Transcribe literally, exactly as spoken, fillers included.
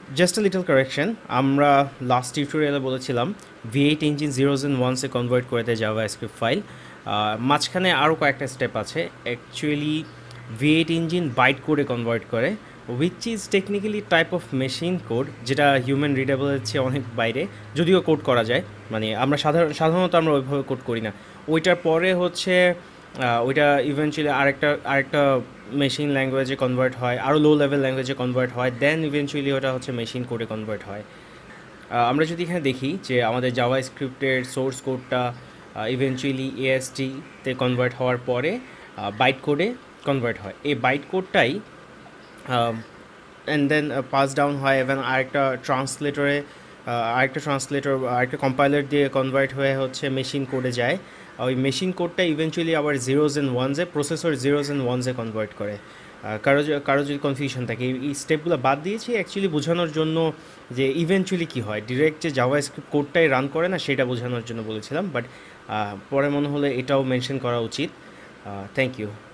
Just a little correction, আমরা last টিউটোরিয়ালে বলেছিলাম V eight engine zeros and ওয়ান্সে কনভার্ট করে দেয় জাভা স্ক্রিপ্ট ফাইল। মাঝখানে আরও কয়েকটা স্টেপ আছে। Actually V eight engine byte কোডে কনভার্ট করে, which is technically type of machine code, যেটা হিউম্যান রিডেবলের চেয়ে অনেক বাইরে, যদিও কোড করা যায়। মানে আমরা সাধারণ সাধারণত আমরা ওইভাবে কোড করি না। ওইটার পরে হচ্ছে ওইটা ইভেনচুয়ালি আরেকটা আরেকটা মেশিন ল্যাঙ্গুয়েজে কনভার্ট হয়, আরও লো লেভেল ল্যাঙ্গুয়েজে কনভার্ট হয়, দেন ইভেনচুয়ালি ওটা হচ্ছে মেশিন কোডে কনভার্ট হয়। আমরা যদি এখানে দেখি যে আমাদের জাভা স্ক্রিপ্টের সোর্স কোডটা ইভেনচুয়ালি এএসটিতে কনভার্ট হওয়ার পরে বাইট কোডে কনভার্ট হয়। এই বাইট কোডটাই অ্যান্ড দেন পাস ডাউন হয় এবং আরেকটা ট্রান্সলেটরে আরেকটা ট্রান্সলেটর আরেকটা কম্পাইলার দিয়ে কনভার্ট হয়ে হচ্ছে মেশিন কোডে যায়। ওই মেশিন কোডটা ইভেনচুয়ালি আবার জিরোজ অ্যান্ড ওয়ানসে প্রসেসর জিরোজ অ্যান্ড ওয়ানসে কনভার্ট করে। কারো কারো যদি কনফিউশন থাকে, এই স্টেপগুলো বাদ দিয়েছি অ্যাকচুয়ালি বোঝানোর জন্য যে ইভেনচুয়ালি কী হয়, ডিরেক্ট যে জাভা স্ক্রিপ্ট কোডটাই রান করে না সেটা বোঝানোর জন্য বলেছিলাম, বাট পরে মনে হলে এটাও মেনশন করা উচিত। Thank you.